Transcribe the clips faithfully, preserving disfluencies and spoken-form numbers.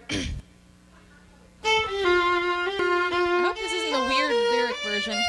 I hope this isn't the weird lyric version.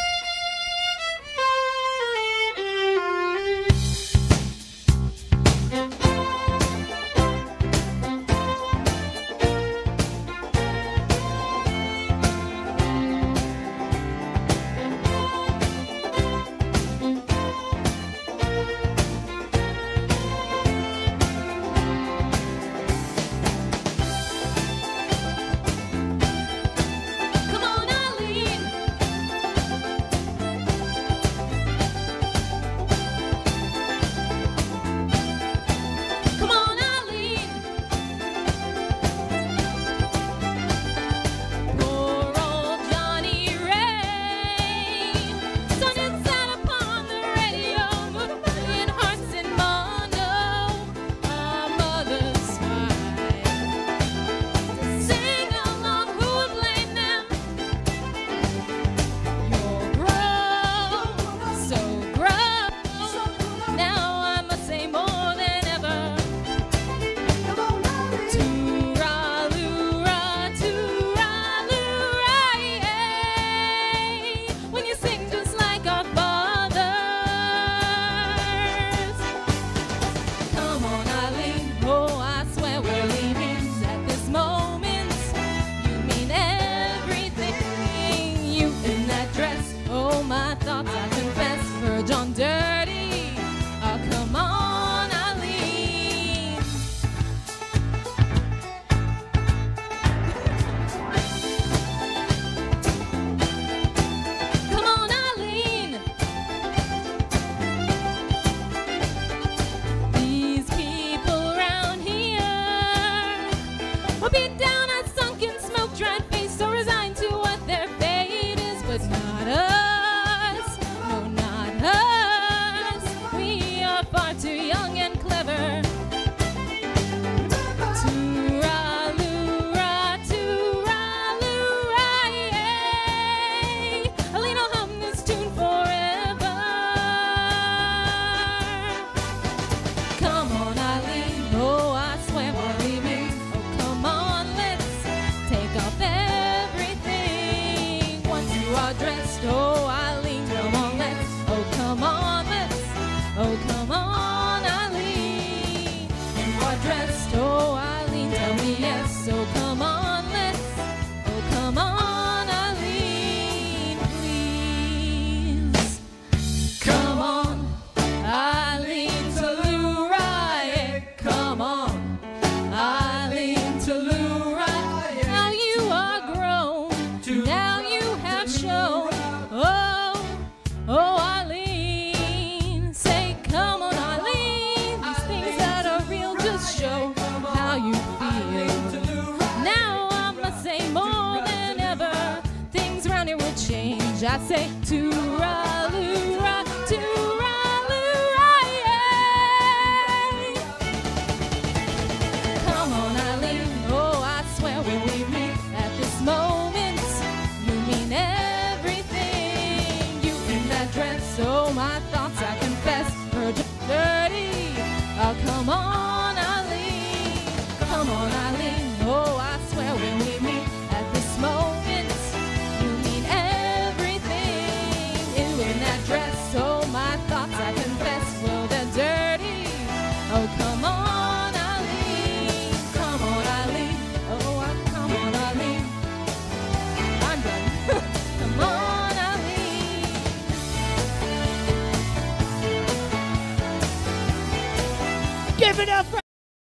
Dressed, oh Eileen, come on, let's, oh come on, let's, oh come on, Eileen. You are dressed, oh Eileen, tell me yes, oh come on, let's, oh come on, Eileen, please. Come on, Eileen, Telluride, come on, Eileen, Telluride. Now you are grown, now you have shown. Oh, oh, Eileen, say, come on, Eileen. These things that are real just show how you feel. Now I must say more than ever, things around here will change. I say, tooraloo-ra, tooraloo-ra, yeah. Come on, Eileen, oh, I swear when we meet at this moment, you mean everything. You in that dress, oh, my thoughts, I confess, are just dirty. Oh, come on, Eileen, come on, Eileen, oh, I swear when we meet at this moment, you mean everything. You in that dress, oh, my thoughts, I confess, well, they're dirty. Oh, come on, Eileen, come on, Eileen, oh, I, come on, Eileen. I'm done. Come on, Eileen. Give it up for